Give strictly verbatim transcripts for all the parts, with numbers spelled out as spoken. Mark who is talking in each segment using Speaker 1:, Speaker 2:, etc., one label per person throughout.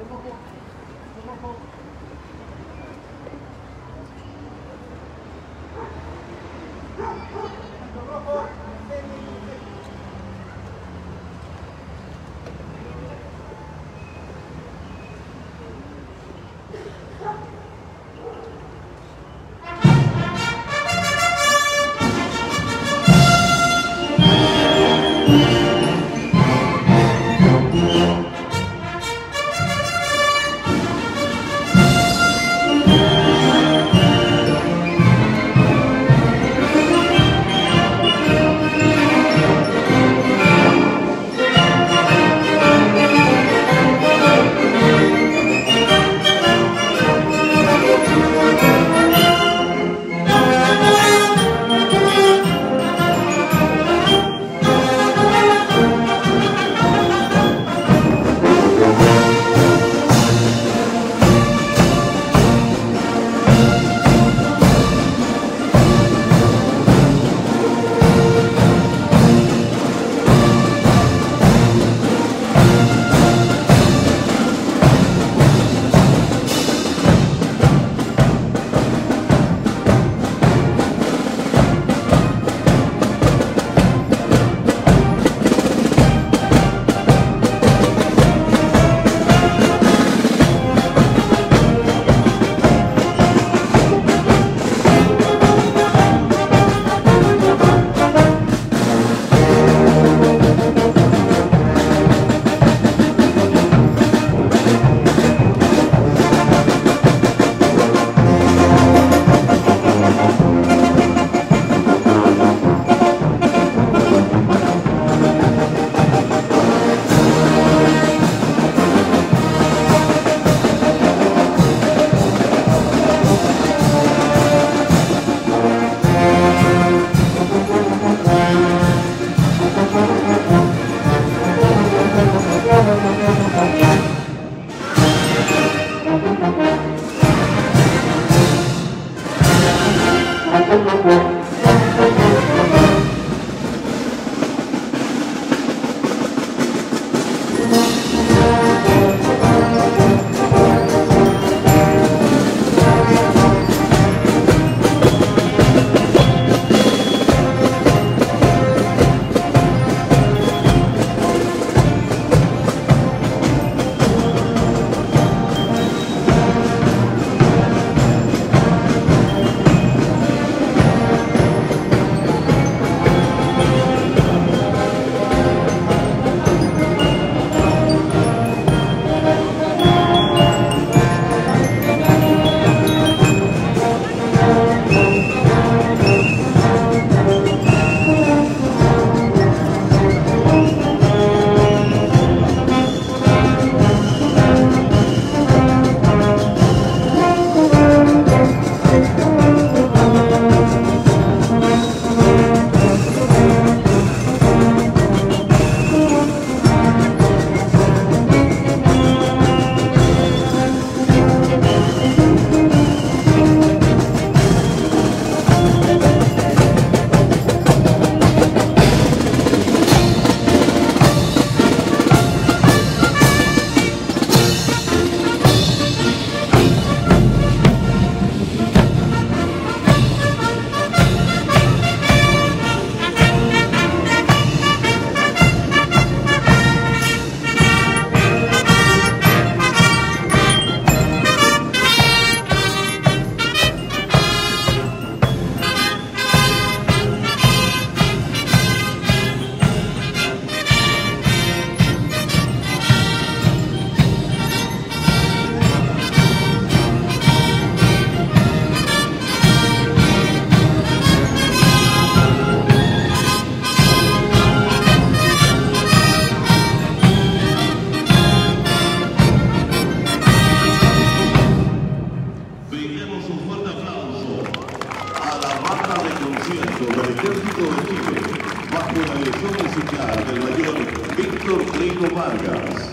Speaker 1: Vargas.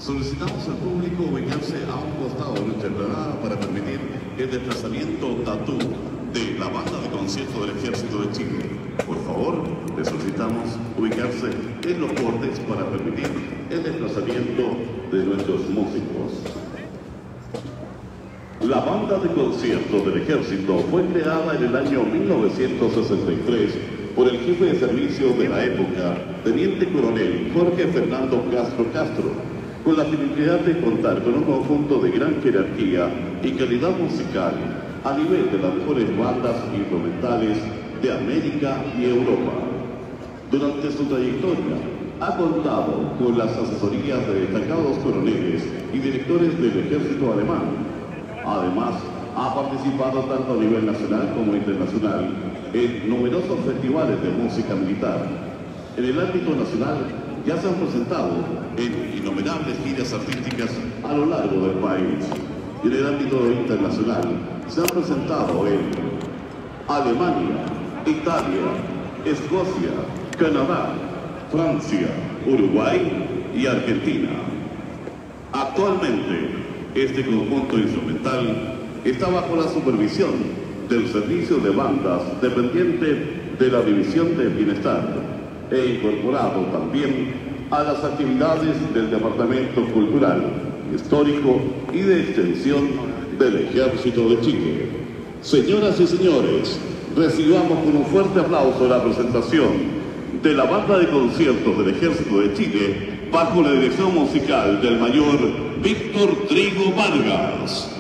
Speaker 1: Solicitamos al público ubicarse a un costado de nuestra explanada para permitir el desplazamiento tatú de la banda de concierto del Ejército de Chile. Por favor, les solicitamos ubicarse en los bordes para permitir el desplazamiento de nuestros músicos. La banda de concierto del Ejército fue creada en el año mil novecientos sesenta y tres por el jefe de servicio de la época, Teniente Coronel Jorge Fernando Castro Castro, con la finalidad de contar con un conjunto de gran jerarquía y calidad musical a nivel de las mejores bandas instrumentales de América y Europa. Durante su trayectoria ha contado con las asesorías de destacados coroneles y directores del ejército alemán. Además, ha participado tanto a nivel nacional como internacional en numerosos festivales de música militar. En el ámbito nacional ya se han presentado en innumerables giras artísticas a lo largo del país. Y en el ámbito internacional se han presentado en Alemania, Italia, Escocia, Canadá, Francia, Uruguay y Argentina. Actualmente, este conjunto instrumental está bajo la supervisión del Servicio de Bandas dependiente de la División de Bienestar e incorporado también a las actividades del Departamento Cultural, Histórico y de Extensión del Ejército de Chile. Señoras y señores, recibamos con un fuerte aplauso la presentación de la banda de conciertos del Ejército de Chile bajo la dirección musical del mayor Víctor Trigo Vargas.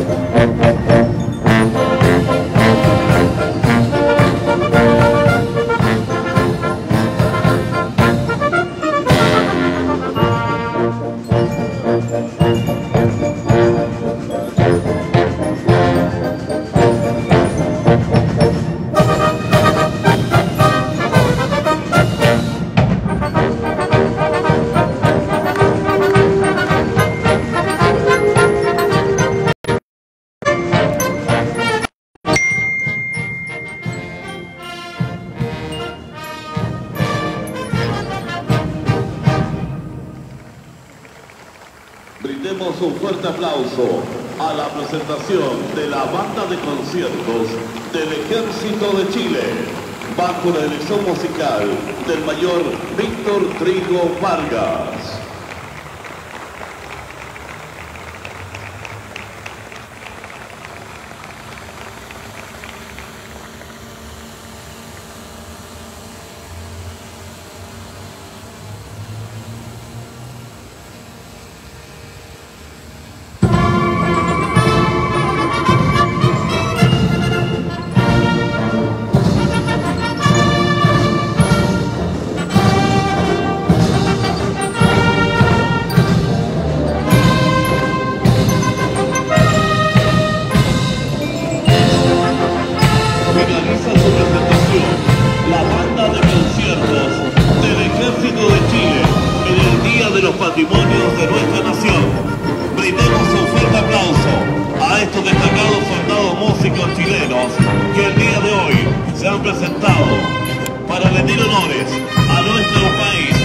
Speaker 1: Brindemos un fuerte aplauso a la presentación de la banda de conciertos del Ejército de Chile, bajo la dirección musical del mayor Víctor Trigo Vargas. Patrimonios de nuestra nación. Brindemos un fuerte aplauso a estos destacados soldados músicos chilenos que el día de hoy se han presentado para rendir honores a nuestro país.